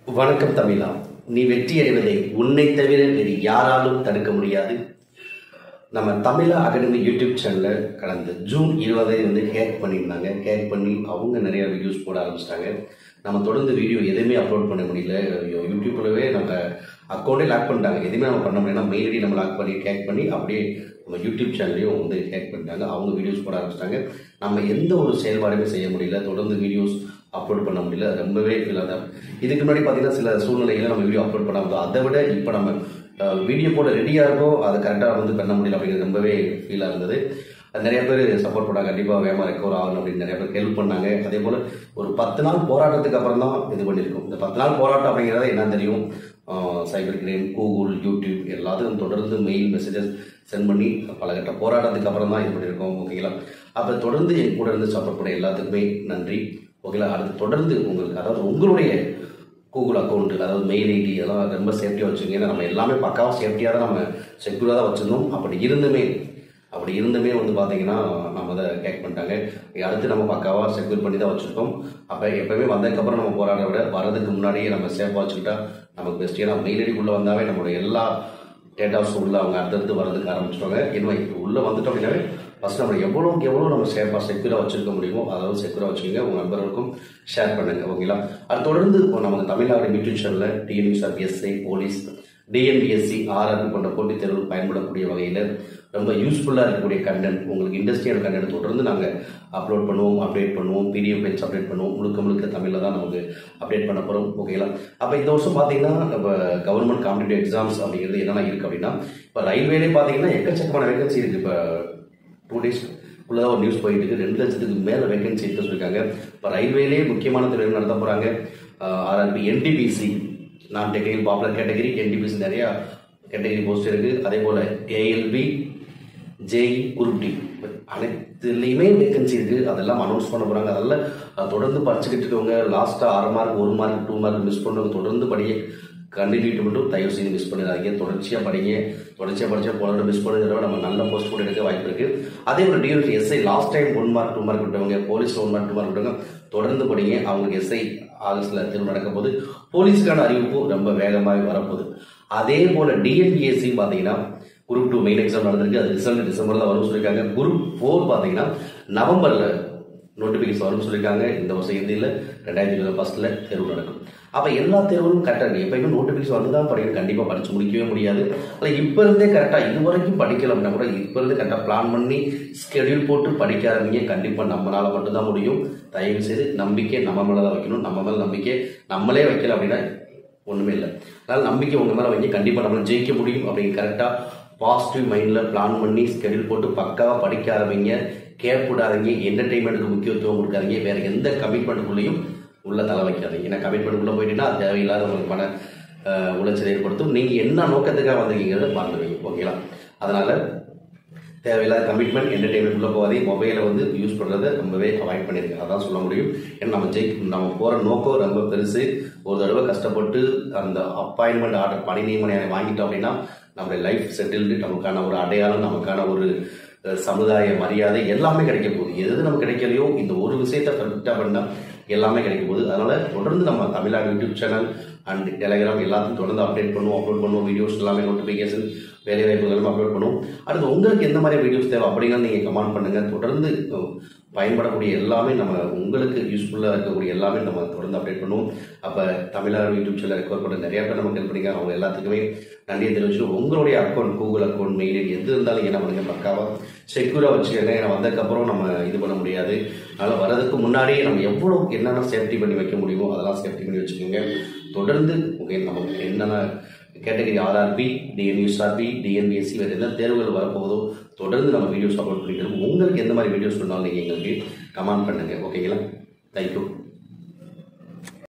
வணக்கம் தமிழா. நீ வெற்றி அடைவதை உன்னை தவிர வேறு யாராலும் தடுக்க முடியாது. நம்ம தமிழா அகாடமி யூடியூப் சேனலில் கடந்த ஜூன் 20 ஹேக் பண்ணியிருந்தாங்க. ஹேக் பண்ணி அவங்க நிறையா வீடியோஸ் போட ஆரம்பிச்சிட்டாங்க. நம்ம தொடர்ந்து வீடியோ எதுவுமே அப்லோட் பண்ண முடியல. யூடியூப்லவே நம்ம அக்கௌண்ட்டே லாக் பண்ணிட்டாங்க. எதுவுமே நம்ம பண்ண முடியல. மெயில் ஐடி நம்ம லாக் பண்ணி ஹேக் பண்ணி அப்படியே நம்ம யூடியூப் சேனல்லையும் ஹேக் பண்ணிட்டாங்க. அவங்க வீடியோஸ் போட ஆரம்பிச்சிட்டாங்க. நம்ம எந்த ஒரு செயல்பாடுமே செய்ய முடியல. தொடர்ந்து வீடியோஸ் அப்லோட் பண்ண முடியல. ரொம்பவே ஃபீல் ஆகுது. இதுக்கு முன்னாடி பார்த்தீங்கன்னா சில சூழ்நிலைகளை நம்ம வீடியோ அப்லோட் பண்ண முடியும். அதை விட இப்போ நம்ம வீடியோ போட ரெடியாக இருக்கோம், அதை கரெக்டாக பண்ண முடியல அப்படிங்கிறது ரொம்பவே ஃபீலாக இருந்தது. நிறைய பேர் சப்போர்ட் பண்ணாங்க. கண்டிப்பாக வேகமாக ரெக்கவர் ஆகணும் அப்படின்னு நிறைய பேர் ஹெல்ப் பண்ணாங்க. அதே போல் ஒரு 10 நாள் போராட்டத்துக்கு அப்புறம் தான் இது பண்ணியிருக்கோம். இந்த 10 நாள் போராட்டம் அப்படிங்கிறத என்ன தெரியும், சைபர் கிரைம், கூகுள், யூடியூப் எல்லாத்துக்கும் தொடர்ந்து மெயில் மெசேஜஸ் சென்ட் பண்ணி பல கட்ட போராட்டத்துக்கு அப்புறம் தான் இது பண்ணியிருக்கோம். ஓகேங்களா? அப்போ தொடர்ந்து என் கூட இருந்து சப்போர்ட் பண்ண எல்லாத்துக்குமே நன்றி. ஓகேங்களா? அடுத்து தொடர்ந்து உங்களுக்கு, அதாவது உங்களுடைய கூகுள் அக்கௌண்ட், அதாவது மெயில் ஐடி அதெல்லாம் ரொம்ப சேஃப்டியாக வச்சுருங்க. ஏன்னா நம்ம எல்லாமே பக்காவாக சேஃப்டியாக தான் நம்ம செக்யூராக தான் வச்சுருந்தோம். அப்படி இருந்துமே பார்த்தீங்கன்னா நம்ம அதை ஹேக் பண்ணிட்டாங்க. அடுத்து நம்ம பக்காவாக செக்யூர் பண்ணி தான் வச்சுருக்கோம். அப்போ எப்போவுமே வந்ததுக்கப்புறம் நம்ம போராட விட வரதுக்கு முன்னாடியே நம்ம சேஃபாக வச்சுக்கிட்டா நமக்கு பெஸ்ட். ஏன்னா மெயில் ஐடிக்குள்ளே வந்தாவே நம்மளுடைய எல்லா டேட்டாஸும் உள்ள அவங்க அடுத்தடுத்து வரதுக்கு ஆரம்பிச்சிடுவாங்க. இன்னும் இப்போ உள்ளே வந்துட்டோம் அப்படின்னாவே ஃபஸ்ட் நம்ம எவ்வளோக்கு எவ்வளோ நம்ம சேஃபாக செக்யூராக வச்சுருக்க முடியுமோ அதாவது செக்யூராக வச்சுக்கோங்க. உங்கள் நண்பர்களுக்கும் ஷேர் பண்ணுங்கள். ஓகேங்களா? அது தொடர்ந்து நமக்கு தமிழ்நாடு யூடியூப் சேனலில் TNPSC, SI, police, TNPSC, RRB போன்ற போட்டித் தேர்வுகள் பயன்படக்கூடிய வகையில் ரொம்ப யூஸ்ஃபுல்லாக இருக்கக்கூடிய கண்டென்ட், உங்களுக்கு இண்டஸ்ட்ரியல் கண்டென்ட் தொடர்ந்து நாங்கள் அப்லோட் பண்ணுவோம், அப்டேட் பண்ணுவோம், பிடிஎஃப் ஃபைல்ஸ் அப்டேட் பண்ணுவோம். முழுக்க தமிழில் தான் நமக்கு அப்டேட் பண்ண போகிறோம். ஓகேங்களா? அப்போ இந்த வருஷம் பார்த்தீங்கன்னா நம்ம கவர்மெண்ட் காம்படிட்டிவ் எக்ஸாம்ஸ் அப்படிங்கிறது என்னென்ன இருக்குது அப்படின்னா, இப்போ ரயில்வேலே பார்த்தீங்கன்னா எக்கச்சக்கமான வேகன்சி இருக்குது. இப்போ 2 days உள்ளதாக ஒரு நியூஸ் போயிட்டு இருக்கு. 2 லட்சத்துக்கு மேலே வேகன்சி இருக்கு சொல்லியிருக்காங்க. இப்போ ரயில்வேலே முக்கியமான தேர்வு நடத்த போகிறாங்க. RRB, NTPC, non technical popular category, NTPC நிறையா கேட்டகரி போஸ்ட் இருக்குது. அதே போல் ஏஎல்பி, ஜேஇ, குரூப் டி அனைத்துலேயுமே வேகன்சி இருக்குது. அதெல்லாம் அனௌன்ஸ் பண்ண போகிறாங்க. அதெல்லாம் தொடர்ந்து படிச்சுக்கிட்டு இருக்கவங்க, லாஸ்ட்டாக 6 மார்க் 1 மார்க் 2 மார்க் மிஸ் பண்ணுறவங்க தொடர்ந்து படிங்க. கண்டினியூ மட்டும் தயவு செய்து மிஸ் பண்ணிடாதீங்க. தொடர்ச்சியாக படிங்க. தொடர்ச்சியாக படித்தா போல மிஸ் பண்ணுறத நம்ம நல்ல போஸ்ட் கூட எடுக்க வாய்ப்பு இருக்குது. அதே போல் TNPSC, SI last time 1 mark 2 mark விட்டவங்க, போலீஸ் 1 மார்க் 2 மார்க் விட்டவங்க தொடர்ந்து படிங்க. அவங்களுக்கு எஸ்ஐ ஆகஸ்ட்டில் தேர்வு நடக்கும் போது போலீஸுக்கான அறிவிப்பு ரொம்ப வேகமாக வரப்போகுது. அதே போல் டிஎன்பிஎஸ்சி பார்த்தீங்கன்னா குரூப் 2 மெயின் எக்ஸாம் நடந்திருக்கு. அது ரிசல்ட் டிசம்பரில் வரும்னு சொல்லியிருக்காங்க. குரூப் 4 பார்த்தீங்கன்னா நவம்பரில் நோட்டிஃபிகேஷன் வரும்னு சொல்லியிருக்காங்க. இந்த வருஷம் இறுதியில் 2021 தேர்வு நடக்கும். அப்போ எல்லா தேர்வுகளும் கரெக்டாக எப்பயுமே நோட்டிஃபிகேஷன் வந்து தான் படிக்கணும். கண்டிப்பாக படித்து முடிக்கவே முடியாது. அதில் இப்போ இருந்தே கரெக்டாக இது வரைக்கும் படிக்கல அப்படின்னா கூட இப்போ இருந்து கரெக்டாக பிளான் பண்ணி ஸ்கெடியூல் போட்டு படிக்க ஆரம்பிங்க. கண்டிப்பாக நம்மளால் மட்டும்தான் முடியும். தயவு செய்து நம்பிக்கை நம்ம மேலே தான் வைக்கணும். நம்ம மேலே நம்பிக்கை நம்மளே வைக்கல அப்படின்னா ஒன்றுமே இல்லை. அதனால் நம்பிக்கை உங்கள் மேலே வைக்க கண்டிப்பாக நம்மளை ஜெயிக்க முடியும். அப்படிங்க கரெக்டாக பாசிட்டிவ் மைண்டில் பிளான் பண்ணி ஸ்கெடியூல் போட்டு பக்காவாக படிக்க ஆரம்பிங்க. கேப் விடாதீங்க. என்டர்டெயின்மெண்ட்டுக்கு முக்கியத்துவம் கொடுக்காதீங்க. வேறு எந்த கமிட்மெண்ட்டுக்குள்ளேயும் உள்ள தலை வைக்காதீங்க. ஏன்னா கமிட்மெண்ட்டுக்குள்ளே போயிட்டீங்கன்னா அது தேவையில்லாத உங்களுக்கு பண உளைச்சல் ஏற்படுத்தும். நீங்கள் என்ன நோக்கத்துக்காக வந்திருக்கீங்கிறத மறந்துடுவீங்க. ஓகேங்களா? அதனால் தேவையில்லாத கமிட்மெண்ட், என்டர்டெயின்மெண்ட்டுக்குள்ளே போகாதீங்க. மொபைலை யூஸ் பண்ணுறதை ரொம்பவே அவாய்ட் பண்ணியிருக்கேன். அதான் சொல்ல முடியும். ஏன்னா நம்ம போகிற நோக்கம் ரொம்ப பெருசு. ஒரு தடவை கஷ்டப்பட்டு அந்த அப்பாயின்மெண்ட் ஆர்டர், பணி நியமன வாங்கிட்டோம் அப்படின்னா நம்மளுடைய லைஃப் செட்டில்டு, நமக்கான ஒரு அடையாளம், நமக்கான ஒரு சமுதாய மரியாதை எல்லாமே கிடைக்க போகுது. எது நமக்கு கிடைக்கலையோ இந்த ஒரு விஷயத்தை கரெக்டாக பண்ணால் எல்லாமே கிடைக்க போகுது. அதனால் தொடர்ந்து நம்ம Tamil Nadu YouTube channel and Telegram எல்லாத்தையும் தொடர்ந்து அப்டேட் பண்ணுவோம், அப்லோட் பண்ணுவோம். வீடியோஸ் எல்லாமே நோட்டிஃபிகேஷன், வேலைவாய்ப்புகள் எல்லாமே அப்லோட் பண்ணுவோம். அடுத்து உங்களுக்கு எந்த மாதிரி வீடியோஸ் தேவை அப்படிங்கிறது நீங்கள் கமெண்ட் பண்ணுங்கள். தொடர்ந்து பயன்படக்கூடிய எல்லாமே நம்ம உங்களுக்கு யூஸ்ஃபுல்லாக இருக்கக்கூடிய எல்லாமே நம்ம தொடர்ந்து அப்டேட் பண்ணுவோம். அப்போ தமிழ்நாடு யூடியூப் சேனல் ரெக்கவர் பண்ண நிறையா பேர் நமக்கு ஹெல்ப் பண்ணிக்காங்க. அவங்க எல்லாத்துக்குமே நன்றியை தெரிவிச்சு உங்களுடைய account, Google account, mail ID எது இருந்தாலும் என்ன பண்ணுங்க, பக்காவாக செக்யூராக வச்சுக்கோங்க. ஏன்னா வந்ததுக்கப்புறம் நம்ம இது பண்ண முடியாது. அதனால் வரதுக்கு முன்னாடியே நம்ம எவ்வளோ என்னென்ன சேஃப்டி பண்ணி வைக்க முடியுமோ அதெல்லாம் சேஃப்டி பண்ணி வச்சுக்கோங்க. தொடர்ந்து நமக்கு என்னென்ன கேட்டகரி ஆர்ஆர்பி, டிஎன்யூஎஸ்ஆர்பி, டிஎன்பிஎஸ்சி வேறு என்ன தேர்வுகள் வரப்போகுதோ தொடர்ந்து நம்ம வீடியோஸ் அப்லோட் பண்ணிட்டு இருக்கோம். உங்களுக்கு எந்த மாதிரி வீடியோஸ் பண்ணாலும் நீங்கள் எங்களுக்கு கமெண்ட் பண்ணுங்கள். ஓகேங்களா? தேங்க்யூ.